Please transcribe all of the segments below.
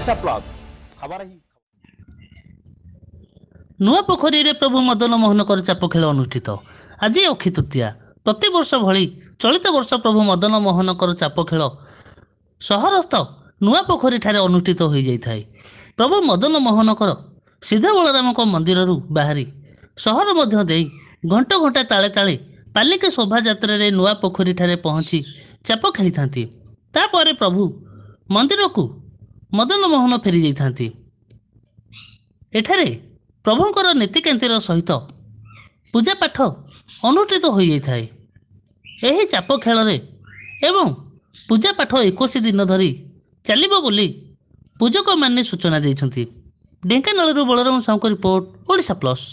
Odisha plus खबर ही नुआ पोखरी रे प्रभु मदन मोहनकर चाप खेल अनुष्ठित। आज अक्षी तृतीया। प्रति वर्ष भली चलित वर्ष प्रभु मदन मोहनकर चाप खेल सहरस्थ नुआ पोखरी ठारे अनुष्ठित हो जाए। प्रभु मदन मोहनकर सिद्ध बलराम मंदिर बाहरी सहर मध्य देई घंट घंटा ताले ताले पालिका शोभा यात्रा रे नुआ पोखरी ठारे पहुंची चाप खेली थांती। तापर प्रभु मंदिर को मदन मोहन फेरी जाइथांती। एठारे प्रभुंकर नीतिकांतिर सहित पूजा पाठ अनुष्ठित हो जाए। यही चाप खेल एवं पूजा पाठ 21 दिन धरी चलिबो बोली पूजक माने सूचना देइछंती। ढेंकानालरू Balaram Sahu report, Odisha plus.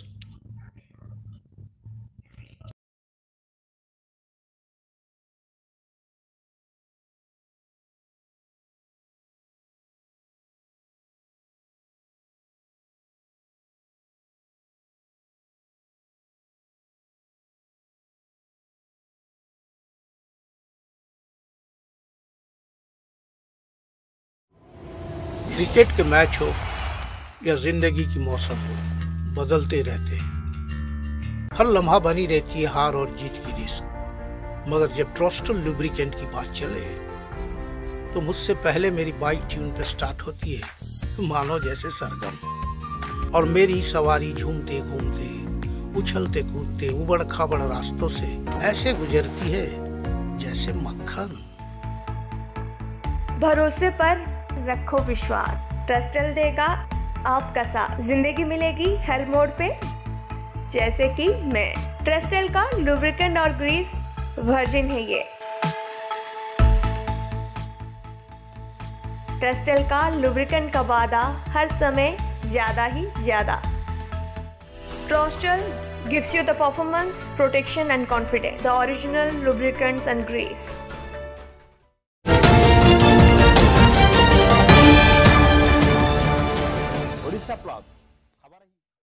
Cricket के मैच हो या जिंदगी की मौसम हो, बदलते रहते हैं। हर लम्हा बनी रहती है हार और जीत की रिस्क। मगर जब ट्रस्टल लुब्रिकेंट की बात चले तो मुझसे पहले मेरी बाइक ट्यून पे स्टार्ट होती है मानो जैसे सरगम, और मेरी सवारी झूमते घूमते उछलते कूदते उबड़ खाबड़ रास्तों से ऐसे गुजरती है जैसे मक्खन। भरोसे पर रखो विश्वास, ट्रस्टल देगा आपका साथ। जिंदगी मिलेगी हर मोड़ पे जैसे कि मैं। ट्रस्टल का लुब्रिकेंट और ग्रीस वर्जिन है ये। ट्रस्टल का लुब्रिकेंट का वादा हर समय ज्यादा ही ज्यादा। ट्रस्टल gives you the performance, protection and confidence. The original lubricants and grease.